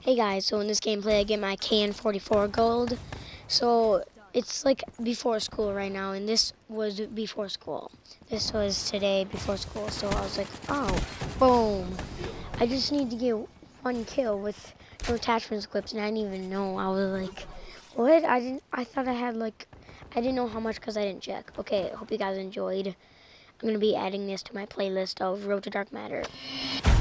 Hey guys, so in this gameplay I get my KN-44 gold. So it's like before school right now, and this was before school. This was today before school, so I was like, oh, boom. I just need to get one kill with no attachments clips, and I didn't even know. I was like, what? I thought I had like, I didn't know how much because I didn't check. Okay, hope you guys enjoyed. I'm going to be adding this to my playlist of Road to Dark Matter.